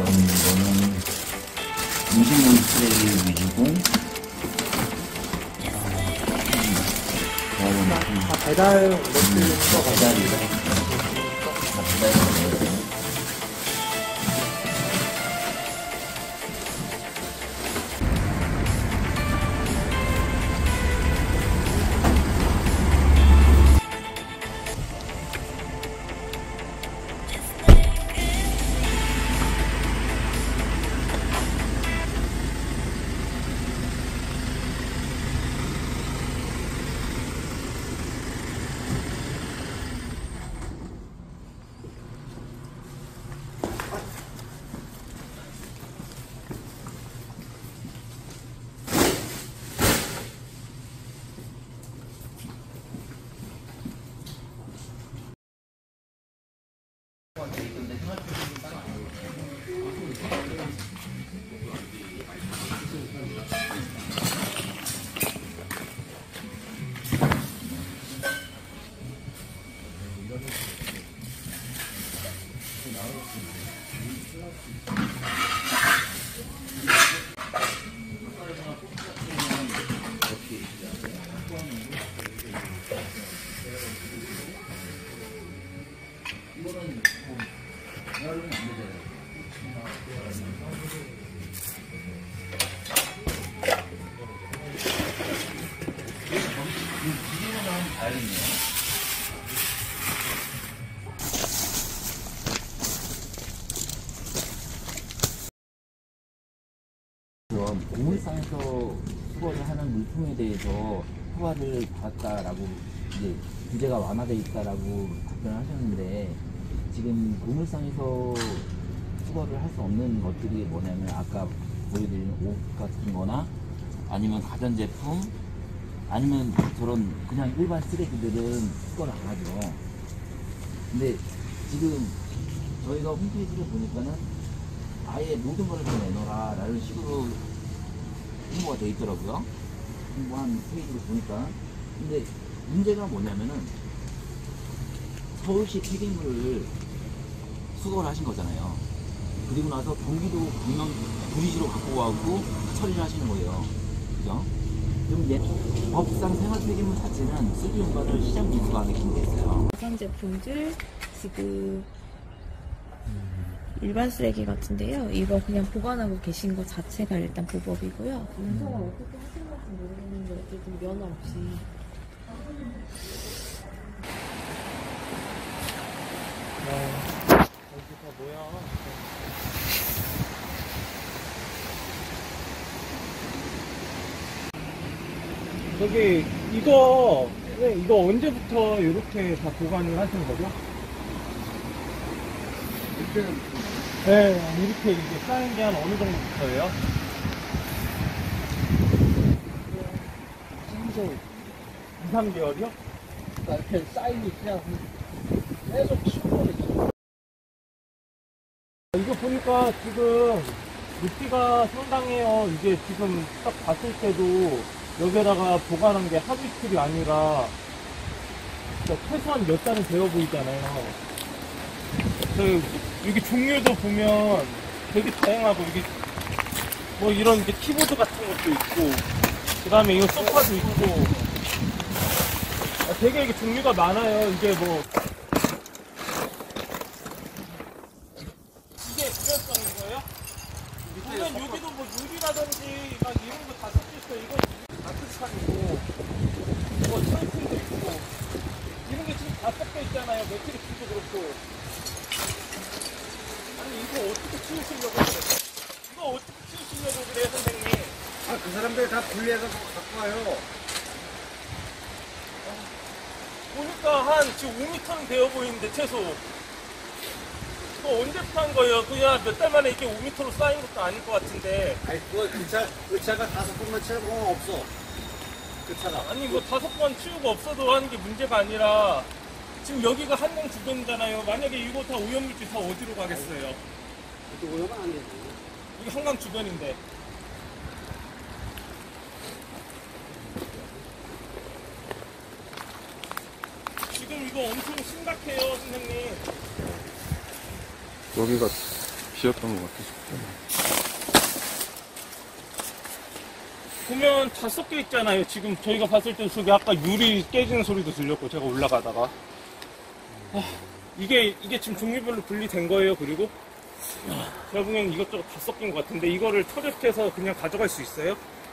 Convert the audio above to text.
이거는 음식물 쓰레기 위주고, 배달 넣는 거 배달이다. 배달이다. 공물상에서 수거를 하는 물품에 대해서 허가를 받았다라고 이제 규제가 완화되어 있다라고 답변을 하셨는데, 지금 공물상에서 수거를 할 수 없는 것들이 뭐냐면 아까 보여드린 옷 같은 거나 아니면 가전제품 아니면 저런 그냥 일반 쓰레기들은 수거를 안 하죠. 근데 지금 저희가 홈페이지를 보니까는 아예 모든 걸 다 내놔라 라는 식으로 홍보가 되어 있더라고요. 홍보한 페이지를 보니까. 근데 문제가 뭐냐면은 서울시 폐기물을 수거를 하신 거잖아요. 그리고 나서 경기도 강남 구리지로 갖고 가고 처리를 하시는 거예요. 그죠? 그럼 법상 생활 폐기물 자체는 쓰레기 용관을 시장 분수가 하게 돼 있어요. 가전 제품들 지금 일반 쓰레기 같은데요. 이거 그냥 보관하고 계신 것 자체가 일단 불법이고요. 운송을 어떻게 하시는 건지 모르겠는데 어쨌든 면허 없이. 여기가 뭐야? 저기 이거 언제부터 이렇게 다 보관을 하시는 거죠? 네, 이렇게 이게 쌓인 게 한 어느 정도부터예요? 신소 2, 3개월이요? 이렇게 쌓이니 그냥 계속 치워버리죠. 이거 보니까 지금 높이가 상당해요. 이게 지금 딱 봤을 때도 여기다가 보관한 게 하루 이틀이 아니라 최소한 몇 달은 되어 보이잖아요. 여기 종류도 보면 되게 다양하고, 이게 뭐 이런 이제 키보드 같은 것도 있고, 그 다음에 이거 소파도 있고, 되게 이게 종류가 많아요. 이게 뭐 이게 일회성인 거예요? 보면 여기도 뭐 유리라든지 막 이런 거 다 섞여 있어요. 이거 아크스판이고, 뭐 철품도 있고, 이런 게 지금 다 섞여 있잖아요. 매트리스도 그렇고. 아니 이거 어떻게 치우시려고 그래요? 이거 어떻게 치우시려고 그래요, 선생님? 아, 그 사람들 다 분리해서 갖고 와요. 보니까 한 지금 5m는 되어 보이는데 최소. 이거 언제부터 한 거예요? 그냥 몇 달 만에 이게 5m로 쌓인 것도 아닐 것 같은데. 아니, 그 차가 5번만 치우고 없어. 그 차가. 아니 뭐 5번 치우고 없어도 하는 게 문제가 아니라, 지금 여기가 한강 주변이잖아요. 만약에 이거 다 오염물질 다 어디로 가겠어요? 그것도 오염은 안 되지. 이게 한강 주변인데. 지금 이거 엄청 심각해요, 선생님. 여기가 비었던 것 같아. 보면 다 섞여 있잖아요. 지금 저희가 봤을 때 속에 아까 유리 깨지는 소리도 들렸고 제가 올라가다가 이게 지금 종류별로 분리된 거예요. 그리고 제가 보기엔 이것저것 다 섞인 것 같은데 이거를 터렛해서 그냥 가져갈 수 있어요?